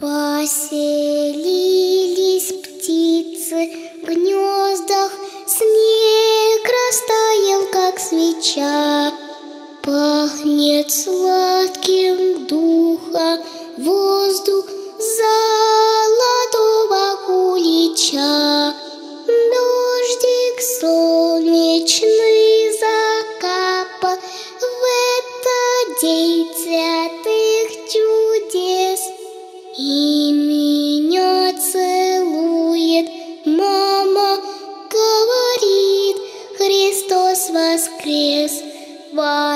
Поселились птицы в гнездах, снег растаял, как свеча. Пахнет сладким духом воздух золотого кулича. Дождик солнечный закапал в этот день святых чудес. И меня целует мама, говорит: Христос воскрес.